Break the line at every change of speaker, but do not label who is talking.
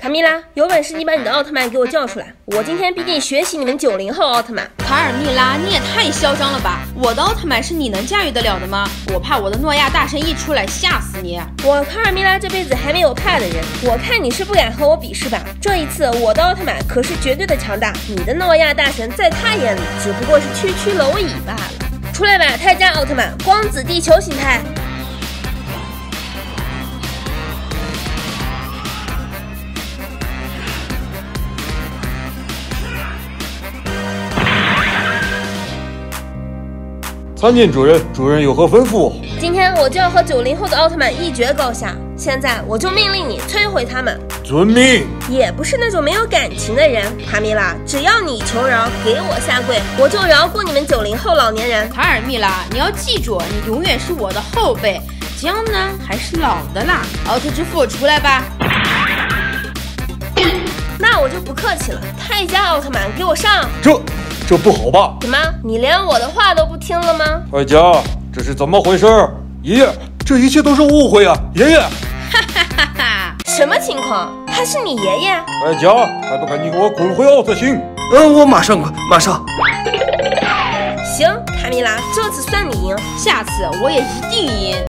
卡米拉，有本事你把你的奥特曼给我叫出来，我今天逼你学习你们90后奥特曼。
卡尔蜜拉，你也太嚣张了吧！我的奥特曼是你能驾驭得了的吗？我怕我的诺亚大神一出来吓死你！
我卡尔蜜拉这辈子还没有怕的人，我看你是不敢和我比试吧？这一次我的奥特曼可是绝对的强大，你的诺亚大神在他眼里只不过是区区蝼蚁罢了。出来吧，泰迦奥特曼，光子地球形态！
参见主人，主人有何吩咐？
今天我就要和90后的奥特曼一决高下，现在我就命令你摧毁他们。
遵命。
也不是那种没有感情的人，卡米拉，只要你求饶，给我下跪，我就饶过你们90后老年人。
卡尔蜜拉，你要记住，你永远是我的后辈，姜呢还是老的辣。奥特之父出来吧。
那我就不客气了，泰迦奥特曼给我上！
这不好吧？
什么？你连我的话都不听了吗？
泰迦，这是怎么回事？爷爷，这一切都是误会啊！爷爷，
哈哈哈哈！
什么情况？他是你爷爷？
泰迦，还不赶紧给我滚回奥特星！
我马上。
行，卡米拉，这次算你赢，
下次我也一定赢。